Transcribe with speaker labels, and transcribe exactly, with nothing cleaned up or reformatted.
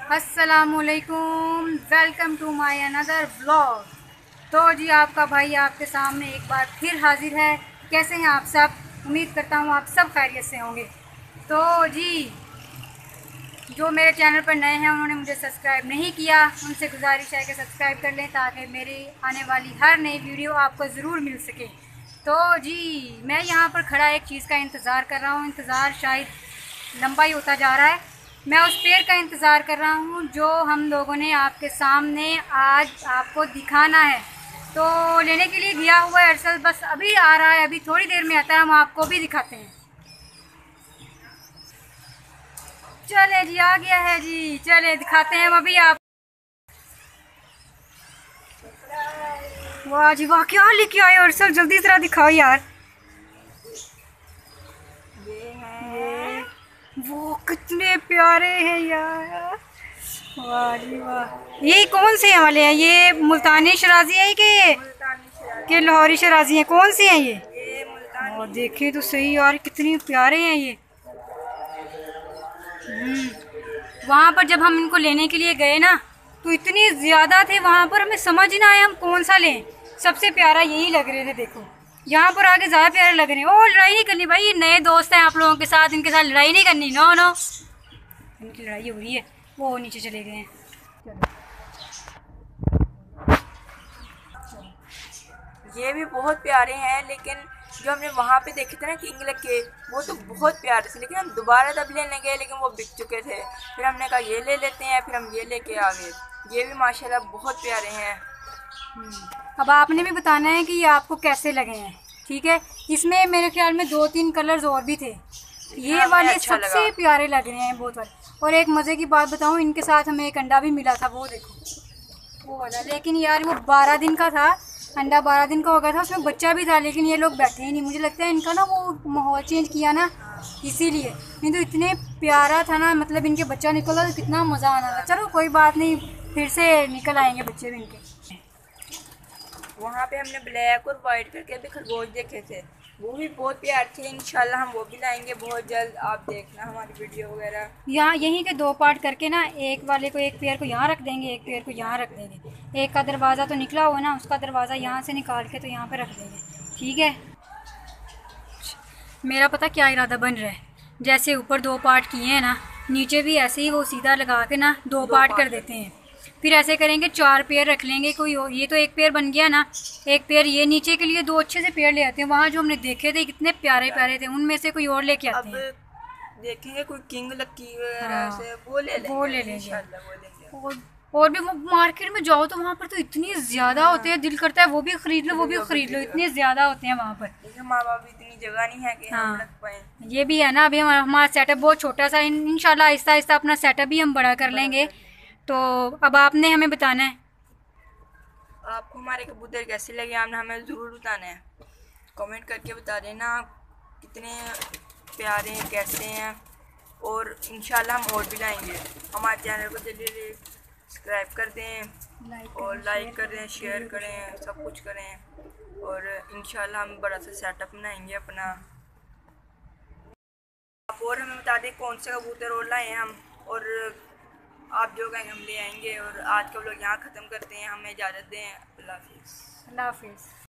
Speaker 1: अस्सलामुअलैकुम, welcome to my another vlog. तो जी आपका भाई आपके सामने एक बार फिर हाजिर है। कैसे हैं आप सब? उम्मीद करता हूँ आप सब खैरियत से होंगे। तो जी जो मेरे चैनल पर नए हैं उन्होंने मुझे सब्सक्राइब नहीं किया, उनसे गुजारिश है कि सब्सक्राइब कर लें ताकि मेरी आने वाली हर नई वीडियो आपको ज़रूर मिल सके। तो जी मैं यहाँ पर खड़ा एक चीज़ का इंतज़ार कर रहा हूँ। इंतज़ार शायद लंबा ही होता जा रहा है। मैं उस पेड़ का इंतज़ार कर रहा हूँ जो हम लोगों ने आपके सामने आज आपको दिखाना है। तो लेने के लिए गया हुआ है अरसल, बस अभी आ रहा है, अभी थोड़ी देर में आता है, हम आपको भी दिखाते हैं। चले जी, आ गया है जी, चले दिखाते हैं हम अभी आप। वाह जी वाह, क्या लेके आए अरसल, जल्दी जरा दिखाओ यार। ये हैं वो, कितने प्यारे हैं यार। वाह जी वाह, ये कौन से वाले हैं? ये मुल्तानी शराजी है कि के लाहौरी शराजी हैं? कौन से हैं ये? और देखें तो सही यार, कितने प्यारे हैं ये। हम्म वहाँ पर जब हम इनको लेने के लिए गए ना तो इतने ज़्यादा थे वहाँ पर, हमें समझ ही ना आया हम कौन सा लें। सबसे प्यारा यही लग रहे थे। देखो यहाँ पर आगे ज़्यादा प्यारे लग रहे हैं। ओ लड़ाई नहीं करनी भाई, ये नए दोस्त हैं आप लोगों के साथ, इनके साथ लड़ाई नहीं करनी। नो नो, इनकी लड़ाई हो रही है, वो नीचे चले गए हैं।
Speaker 2: ये भी बहुत प्यारे हैं, लेकिन जो हमने वहाँ पे देखे थे ना किंग के, वो तो बहुत प्यारे थे, लेकिन हम दोबारा तब लेने गए लेकिन वो बिक चुके थे। फिर हमने कहा ये ले लेते हैं, फिर हम ये लेके आ गए। ये भी माशाल्लाह बहुत प्यारे हैं।
Speaker 1: अब आपने भी बताना है कि ये आपको कैसे लगे हैं, ठीक है? इसमें मेरे ख्याल में दो तीन कलर्स और भी थे, ये वाले
Speaker 2: अच्छा
Speaker 1: सबसे
Speaker 2: लगा।
Speaker 1: प्यारे लग रहे हैं बहुत वाले। और एक मज़े की बात बताऊं, इनके साथ हमें एक अंडा भी मिला था, वो देखो वो वाला। लेकिन यार वो बारह दिन का था अंडा, बारह दिन का हो गया था, उसमें बच्चा भी था, लेकिन ये लोग बैठे ही नहीं। मुझे लगता है इनका ना वो माहौल चेंज किया ना, इसीलिए। नहीं तो इतने प्यारा था ना, मतलब इनके बच्चा निकला तो कितना मज़ा आना था। चलो कोई बात नहीं, फिर से निकल आएंगे बच्चे भी इनके।
Speaker 2: वहाँ पे हमने ब्लैक और वाइट करके भी खरगोश देखे थे, वो भी बहुत प्यारे थे। इंशाल्लाह हम वो भी लाएंगे बहुत जल्द, आप देखना हमारी वीडियो वगैरह।
Speaker 1: यहाँ यहीं के दो पार्ट करके ना, एक वाले को, एक पेयर को यहाँ रख देंगे, एक पेयर को यहाँ रख देंगे। एक का दरवाज़ा तो निकला हुआ ना, उसका दरवाज़ा यहाँ से निकाल के तो यहाँ पे रख देंगे, ठीक है? मेरा पता क्या इरादा बन रहा है, जैसे ऊपर दो पार्ट किए हैं ना, नीचे भी ऐसे ही वो सीधा लगा के ना दो, दो पार्ट कर देते हैं। फिर ऐसे करेंगे, चार पेयर रख लेंगे कोई और। ये तो एक पेयर बन गया ना, एक पेयर ये नीचे के लिए, दो अच्छे से पेयर ले आते हैं। वहाँ जो हमने देखे थे कितने प्यारे प्यारे थे, उनमें से कोई और लेके आते हैं।
Speaker 2: देखेंगे कोई किंग लकी वगैरह
Speaker 1: हाँ,
Speaker 2: से वो ले लेंगे,
Speaker 1: वो ले लेंगे।
Speaker 2: इंशाल्लाह वो लेंगे।
Speaker 1: और और भी वो मार्केट में जाओ तो वहाँ पर तो इतनी ज़्यादा होते हैं, दिल करता है वो भी खरीद लो, वो भी खरीद लो, इतने ज़्यादा होते हैं वहाँ पर।
Speaker 2: लेकिन माँ बाप इतनी जगह नहीं है कि हम रख पाएं।
Speaker 1: ये भी है ना, अभी हमारा हमारा सेटअप बहुत छोटा सा, इंशाल्लाह आहिस्ता आहिस्ता अपना सेटअप भी हम बड़ा कर लेंगे। तो अब आपने हमें बताना है
Speaker 2: आपको हमारे कबूतर कैसे लगे, आपने हमें ज़रूर बताना है, कमेंट करके बता देना कितने प्यारे हैं, कैसे हैं। और इंशाल्लाह हम और भी लाएंगे। हमारे चैनल को जल्दी सब्सक्राइब कर दें और लाइक करें, शेयर करें, सब कुछ करें। और इंशाल्लाह हम बड़ा सा सेटअप बनाएंगे अपना। आप और हमें बता दें कौन से कबूतर और लाए हैं हम, और आप जो कहेंगे हम ले आएंगे। और आज का व्लॉग यहाँ ख़त्म करते हैं, हमें इजाज़त दें। अल्लाह हाफिज़।
Speaker 1: अल्लाह हाफिज़।